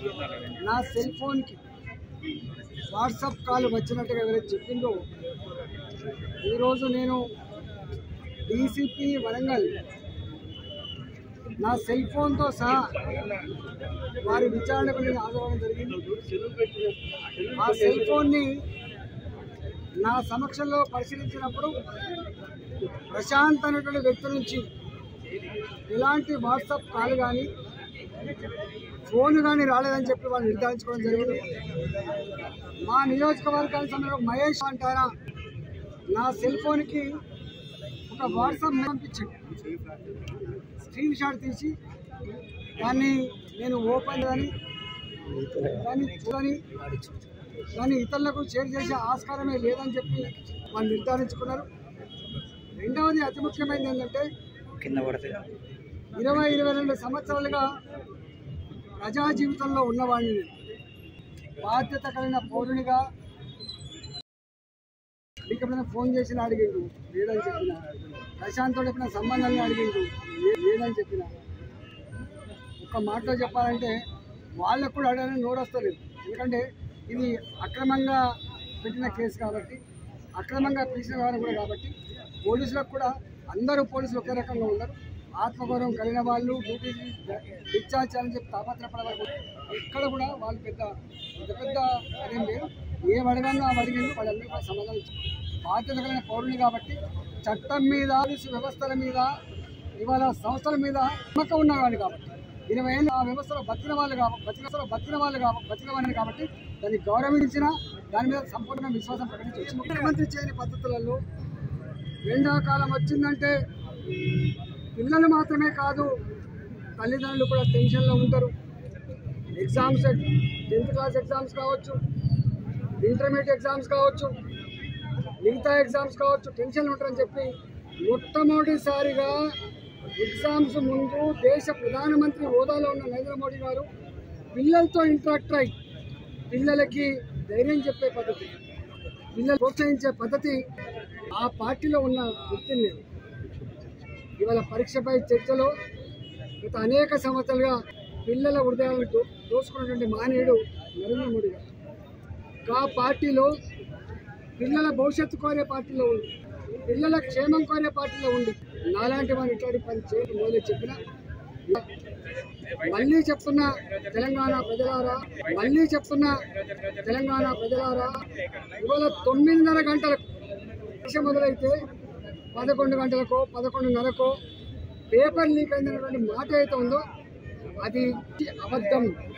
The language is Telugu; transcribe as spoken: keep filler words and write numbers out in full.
నా సెల్ ఫోన్కి వాట్సాప్ కాల్ వచ్చినట్టుగా ఎవరైతే చెప్పిందో ఈరోజు నేను డీసీపీ వరంగల్ నా సెల్ ఫోన్తో సహా వారి విచారణకు నేను హాజరవడం జరిగింది. ఆ సెల్ ఫోన్ని నా సమక్షంలో పరిశీలించినప్పుడు ప్రశాంత్ అనేటువంటి వ్యక్తి నుంచి ఎలాంటి వాట్సాప్ కాల్ కానీ ఫోన్ కానీ రాలేదని చెప్పి వాళ్ళు నిర్ధారించుకోవడం జరిగింది. మా నియోజకవర్గానికి సంబంధించిన మహేష్ అంటారా నా సెల్ ఫోన్కి ఒక వాట్సాప్ పంపించాడు, స్క్రీన్ షాట్ తీసి దాన్ని నేను ఓపెన్ కానీ దాన్ని చూడని దాన్ని ఇతరులకు షేర్ చేసే ఆస్కారమే లేదని చెప్పి వాళ్ళు నిర్ధారించుకున్నారు. రెండవది అతి ముఖ్యమైనది ఏంటంటే ఇరవై ఇరవై రెండు సంవత్సరాలుగా ప్రజా జీవితంలో ఉన్నవాడిని నేను బాధ్యత కలిగిన పౌరునిగా మీకు ఎప్పుడైనా ఫోన్ చేసిన అడిగిండు లేదని చెప్పిన, ప్రశాంత్తో ఎప్పుడైనా సంబంధాన్ని అడిగిండు లేదని చెప్పిన, ఒక మాటలో చెప్పాలంటే వాళ్ళకు కూడా అడగడానికి నోరు వస్తలేదు. ఎందుకంటే ఇది అక్రమంగా పెట్టిన కేసు కాబట్టి, అక్రమంగా పిలిచిన వారు కూడా కాబట్టి పోలీసులకు కూడా అందరూ పోలీసులు ఒకే రకంగా ఉన్నారు. ఆత్మగౌరవం కలిగిన వాళ్ళు డ్యూటీ డిశ్చార్జ్ అని చెప్పి తాపత్రపడవాళ్ళు ఇక్కడ కూడా వాళ్ళు పెద్ద పెద్ద పెద్ద అదేం లేదు. ఏం అడగానో ఆ అడిగింది వాళ్ళందరూ కూడా సమాధానం ఇచ్చారు. బాధ్యత కలిగిన పౌరులు కాబట్టి చట్టం మీద పోలీసు వ్యవస్థల మీద ఇవాళ సంస్థల మీద నమ్మకం ఉన్నవాళ్ళు కాబట్టి ఇరవై ఏళ్ళు ఆ వ్యవస్థలో బతికిన వాళ్ళు కాబట్టి బతికలో బతికిన వాళ్ళు కాబట్టి బతికిన వాళ్ళని కాబట్టి దాన్ని గౌరవించిన దాని మీద సంపూర్ణ విశ్వాసం ప్రకటించవచ్చు. ముఖ్యమంత్రి చేయని పద్ధతులలో ఎండాకాలం వచ్చిందంటే పిల్లలు మాత్రమే కాదు తల్లిదండ్రులు కూడా టెన్షన్లో ఉంటారు. ఎగ్జామ్స్ టెన్త్ క్లాస్ ఎగ్జామ్స్ కావచ్చు, ఇంటర్మీడియట్ ఎగ్జామ్స్ కావచ్చు, మిగతా ఎగ్జామ్స్ కావచ్చు, టెన్షన్లు ఉంటారని చెప్పి మొట్టమొదటిసారిగా ఎగ్జామ్స్ ముందు దేశ ప్రధానమంత్రి హోదాలో ఉన్న నరేంద్ర మోడీ గారు పిల్లలతో ఇంటరాక్ట్ అయ్యి పిల్లలకి ధైర్యం చెప్పే పద్ధతి, పిల్లలు ప్రోత్సహించే పద్ధతి ఆ పార్టీలో ఉన్న వ్యక్తిని నేను ఇవాళ పరీక్షపై చర్చలో గత అనేక సంవత్సరాలుగా పిల్లల హృదయాలను దో దోసుకున్నటువంటి మానేయుడు నరేంద్ర మోడీ గారు. ఆ పార్టీలో పిల్లల భవిష్యత్తు కోరే పార్టీలో ఉంది, పిల్లల క్షేమం కోరే పార్టీలో ఉంది. నాలాంటి వారు ఇట్లాంటి పని చేయడం మొదలు చెప్పిన మళ్ళీ చెప్తున్న తెలంగాణ ప్రజలారా మళ్ళీ చెప్తున్న తెలంగాణ ప్రజలారా ఇవాళ తొమ్మిదిన్నర గంటలకు పరీక్ష మొదలైతే పదకొండు గంటలకో పదకొండున్నరకో పేపర్ లీక్ అయినటువంటి మాట అయితే ఉందో అది అబద్ధం.